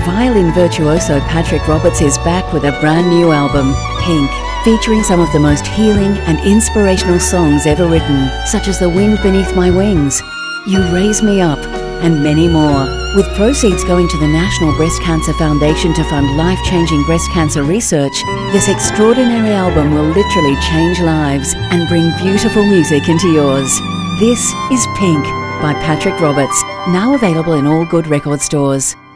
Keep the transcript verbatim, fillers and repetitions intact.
Violin Virtuoso Patrick Roberts is back with a brand new album, Pink, featuring some of the most healing and inspirational songs ever written, such as The Wind Beneath My Wings, You Raise Me Up, and many more. With proceeds going to the National Breast Cancer Foundation to fund life-changing breast cancer research, this extraordinary album will literally change lives and bring beautiful music into yours. This is Pink by Patrick Roberts, now available in all good record stores.